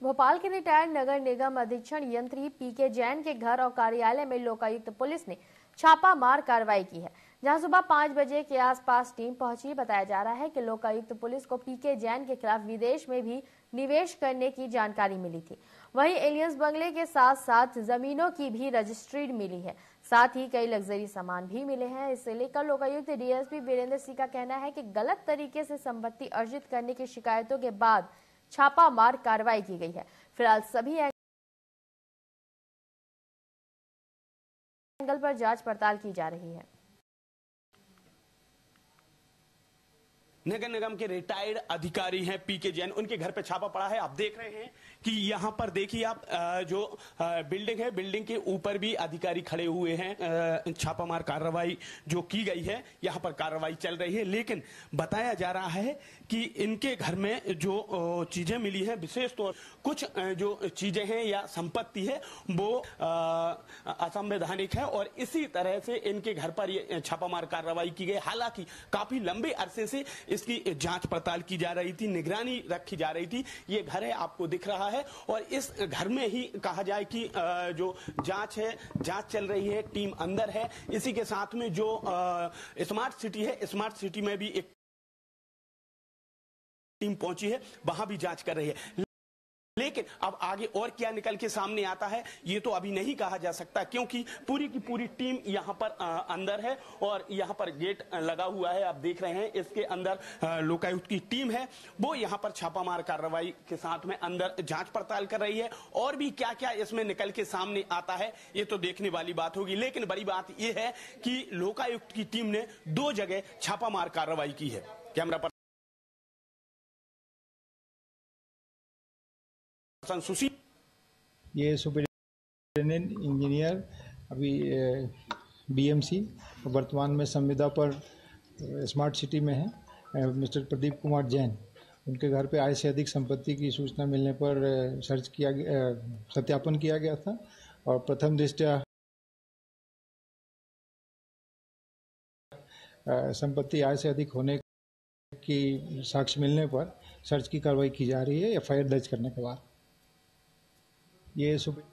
भोपाल के रिटायर्ड नगर निगम अधीक्षण यंत्री पीके जैन के घर और कार्यालय में लोकायुक्त पुलिस ने छापामार कार्रवाई की है, जहां सुबह 5 बजे के आसपास टीम पहुंची। बताया जा रहा है कि लोकायुक्त पुलिस को पीके जैन के खिलाफ विदेश में भी निवेश करने की जानकारी मिली थी। वहीं एलियंस बंगले के साथ साथ जमीनों की भी रजिस्ट्री मिली है, साथ ही कई लग्जरी सामान भी मिले हैं। इससे लेकर लोकायुक्त डीएसपी वीरेंद्र सिंह का कहना है कि गलत तरीके से संपत्ति अर्जित करने की शिकायतों के बाद छापामार कार्रवाई की गई है। फिलहाल सभी एंगल पर जांच पड़ताल की जा रही है। नगर निगम के रिटायर्ड अधिकारी हैं पीके जैन, उनके घर पे छापा पड़ा है। आप देख रहे हैं कि यहाँ पर देखिए आप जो बिल्डिंग है, बिल्डिंग के ऊपर भी अधिकारी खड़े हुए हैं। छापामार कार्रवाई जो की गई है, यहाँ पर कार्रवाई चल रही है। लेकिन बताया जा रहा है कि इनके घर में जो चीजें मिली हैं, विशेष तौर कुछ जो चीजें हैं या संपत्ति है वो असंवैधानिक है और इसी तरह से इनके घर पर ये छापामार कार्रवाई की गई। हालांकि काफी लंबे अरसे से इसकी जांच पड़ताल की जा रही थी, निगरानी रखी जा रही थी। ये घर है, आपको दिख रहा है, और इस घर में ही कहा जाए कि जो जांच है, जांच चल रही है, टीम अंदर है। इसी के साथ में जो स्मार्ट सिटी है, स्मार्ट सिटी में भी एक टीम पहुंची है, वहां भी जांच कर रही है। लेकिन अब आगे और क्या निकल के सामने आता है ये तो अभी नहीं कहा जा सकता, क्योंकि पूरी की पूरी टीम यहां पर अंदर है और यहां पर गेट लगा हुआ है। आप देख रहे हैं इसके अंदर लोकायुक्त की टीम है, वो यहां पर छापामार कार्रवाई के साथ में अंदर जांच पड़ताल कर रही है। और भी क्या क्या इसमें निकल के सामने आता है ये तो देखने वाली बात होगी। लेकिन बड़ी बात यह है कि लोकायुक्त की टीम ने 2 जगह छापामार कार्रवाई की है। कैमरा पर ये सुपरिटेंडेंट इंजीनियर अभी बीएमसी वर्तमान में संविदा पर स्मार्ट सिटी में है, मिस्टर प्रदीप कुमार जैन। उनके घर पे आय से अधिक संपत्ति की सूचना मिलने पर सर्च किया गया, सत्यापन किया गया था और प्रथम दृष्टया संपत्ति आय से अधिक होने की साक्ष्य मिलने पर सर्च की कार्रवाई की जा रही है एफआईआर दर्ज करने के बाद। ये